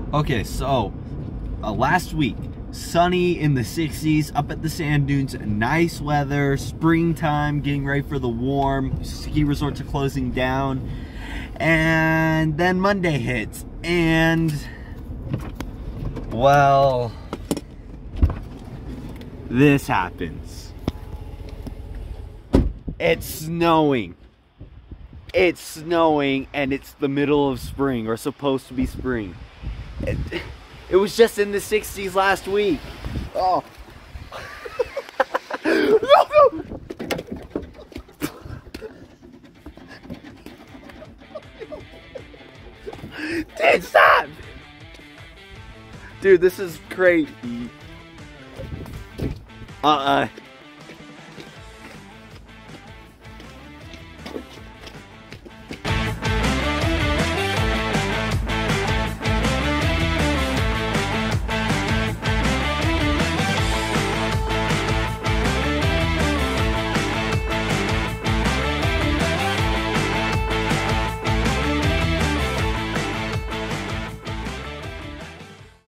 Okay, so last week, sunny in the 60s, up at the sand dunes, nice weather, springtime, getting ready for the warm, ski resorts are closing down, and then Monday hits, and, well, this happens. It's snowing. It's snowing, and it's the middle of spring, or supposed to be spring. It was just in the 60s last week. Oh. No. Dude, stop! Dude, this is crazy.